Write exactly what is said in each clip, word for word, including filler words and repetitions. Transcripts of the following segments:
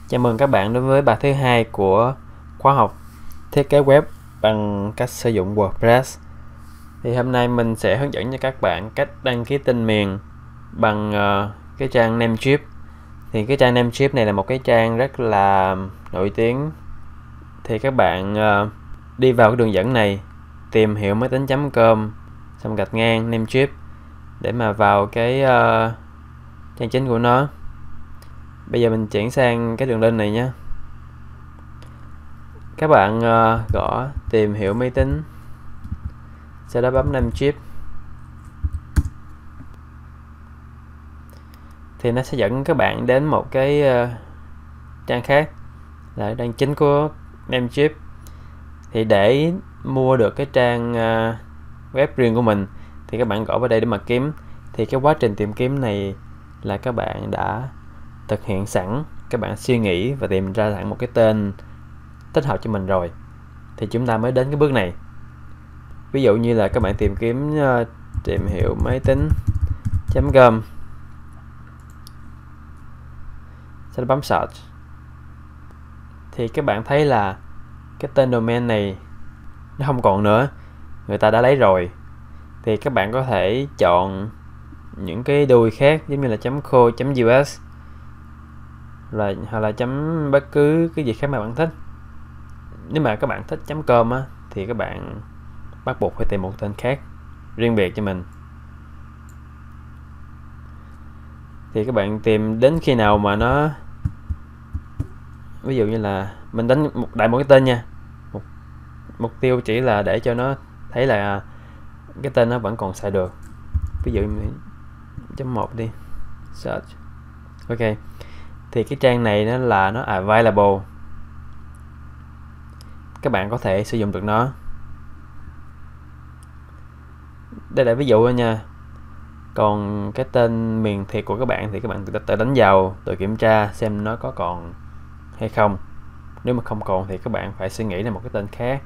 Chào mừng các bạn đến với bài thứ hai của khóa học thiết kế web bằng cách sử dụng WordPress. Thì hôm nay mình sẽ hướng dẫn cho các bạn cách đăng ký tên miền bằng uh, cái trang Namecheap. Thì cái trang Namecheap này là một cái trang rất là nổi tiếng. Thì các bạn uh, đi vào cái đường dẫn này, tìm hiểu máy tính.com xong gạch ngang Namecheap để mà vào cái uh, trang chính của nó. Bây giờ mình chuyển sang cái đường link này nhé. Các bạn uh, gõ tìm hiểu máy tính, sau đó bấm Namecheap thì nó sẽ dẫn các bạn đến một cái uh, trang khác là trang chính của Namecheap. Thì để mua được cái trang uh, web riêng của mình thì các bạn gõ vào đây để mà kiếm. Thì cái quá trình tìm kiếm này là các bạn đã thực hiện sẵn, các bạn suy nghĩ và tìm ra sẵn một cái tên thích hợp cho mình rồi, thì chúng ta mới đến cái bước này. Ví dụ như là các bạn tìm kiếm uh, tìm hiểu máy tính.com, sau đó bấm search thì các bạn thấy là cái tên domain này nó không còn nữa, người ta đã lấy rồi. Thì các bạn có thể chọn những cái đuôi khác giống như là .co.us là hoặc là chấm bất cứ cái gì khác mà bạn thích. Nếu mà các bạn thích .com á, thì các bạn bắt buộc phải tìm một tên khác riêng biệt cho mình. Thì các bạn tìm đến khi nào mà nó, ví dụ như là mình đánh một đại một cái tên nha, mục, mục tiêu chỉ là để cho nó thấy là cái tên nó vẫn còn xài được. Ví dụ chấm một đi, search. Ok, thì cái trang này nó là nó available, các bạn có thể sử dụng được nó. Đây là ví dụ thôi nha. Còn cái tên miền thiệt của các bạn thì các bạn tự đánh vào, tự kiểm tra xem nó có còn hay không. Nếu mà không còn thì các bạn phải suy nghĩ ra một cái tên khác.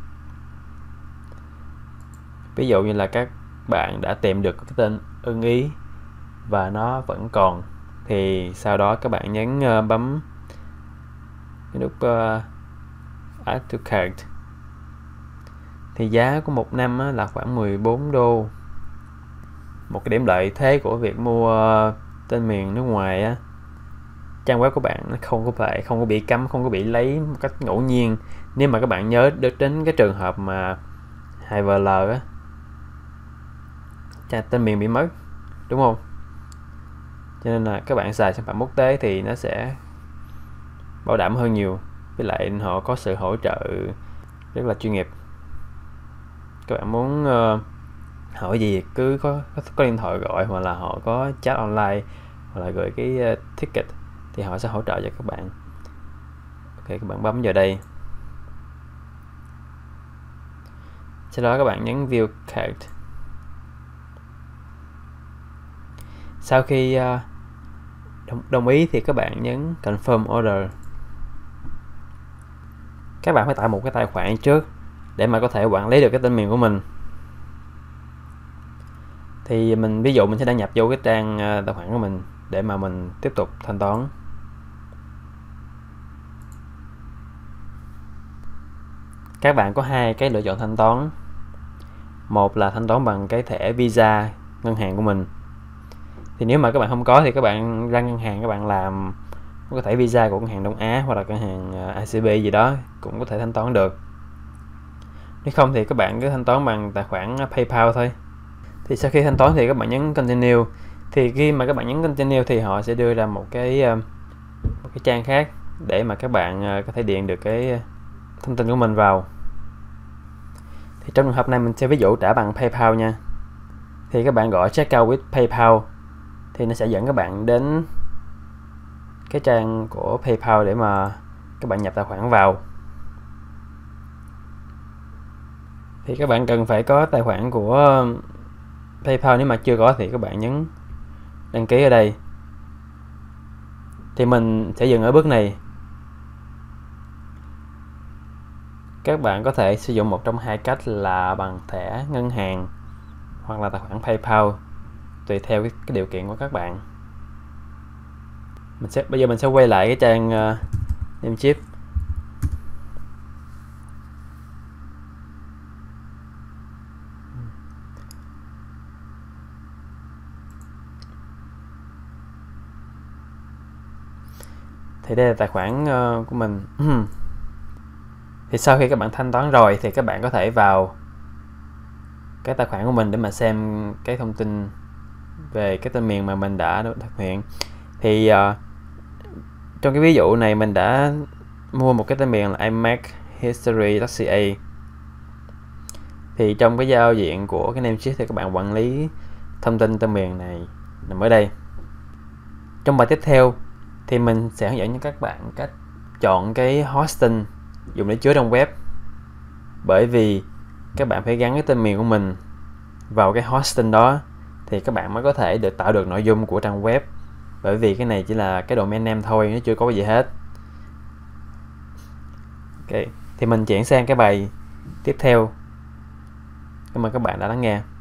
Ví dụ như là các bạn đã tìm được cái tên ưng ý và nó vẫn còn, thì sau đó các bạn nhấn uh, bấm cái nút uh, Add to Cart. Thì giá của một năm á, là khoảng mười bốn đô. Một cái điểm lợi thế của việc mua uh, tên miền nước ngoài á, trang web của bạn nó không có phải không có bị cấm, không có bị lấy một cách ngẫu nhiên. Nếu mà các bạn nhớ được đến cái trường hợp mà hai vê lờ á, trang tên miền bị mất, đúng không? Cho nên là các bạn xài sản phẩm quốc tế thì nó sẽ bảo đảm hơn nhiều. Với lại họ có sự hỗ trợ rất là chuyên nghiệp. Các bạn muốn uh, hỏi gì cứ có, có có điện thoại gọi, hoặc là họ có chat online, hoặc là gửi cái uh, ticket thì họ sẽ hỗ trợ cho các bạn. Ok, các bạn bấm vào đây, sau đó các bạn nhấn View Cart. Sau khi uh, đồng, đồng ý thì các bạn nhấn Confirm Order. Các bạn phải tạo một cái tài khoản trước để mà có thể quản lý được cái tên miền của mình. Thì mình ví dụ mình sẽ đăng nhập vô cái trang uh, tài khoản của mình để mà mình tiếp tục thanh toán. Các bạn có hai cái lựa chọn thanh toán. Một là thanh toán bằng cái thẻ Visa ngân hàng của mình. Thì nếu mà các bạn không có thì các bạn ra ngân hàng, các bạn làm có thể Visa của ngân hàng Đông Á hoặc là ngân hàng i xê bê gì đó cũng có thể thanh toán được. Nếu không thì các bạn cứ thanh toán bằng tài khoản PayPal thôi. Thì sau khi thanh toán thì các bạn nhấn Continue. Thì khi mà các bạn nhấn Continue thì họ sẽ đưa ra một cái một cái trang khác để mà các bạn có thể điền được cái thông tin của mình vào. Thì trong trường hợp này mình sẽ ví dụ trả bằng PayPal nha. Thì các bạn gọi Checkout with PayPal thì nó sẽ dẫn các bạn đến cái trang của PayPal để mà các bạn nhập tài khoản vào. Thì các bạn cần phải có tài khoản của PayPal, nếu mà chưa có thì các bạn nhấn đăng ký ở đây. Thì mình sẽ dừng ở bước này. Các bạn có thể sử dụng một trong hai cách là bằng thẻ ngân hàng hoặc là tài khoản PayPal, tùy theo cái, cái điều kiện của các bạn. Mình sẽ bây giờ mình sẽ quay lại cái trang uh, Namecheap. Thì đây là tài khoản uh, của mình. Thì sau khi các bạn thanh toán rồi thì các bạn có thể vào cái tài khoản của mình để mà xem cái thông tin về cái tên miền mà mình đã thực hiện. Thì uh, trong cái ví dụ này mình đã mua một cái tên miền là iMac History chấm ca. Thì trong cái giao diện của cái Namecheap thì các bạn quản lý thông tin tên miền này nằm ở đây. Trong bài tiếp theo thì mình sẽ hướng dẫn cho các bạn cách chọn cái hosting dùng để chứa trong web. Bởi vì các bạn phải gắn cái tên miền của mình vào cái hosting đó thì các bạn mới có thể được tạo được nội dung của trang web. Bởi vì cái này chỉ là cái domain name thôi, nó chưa có gì hết. Ok, thì mình chuyển sang cái bài tiếp theo. Cảm ơn các bạn đã lắng nghe.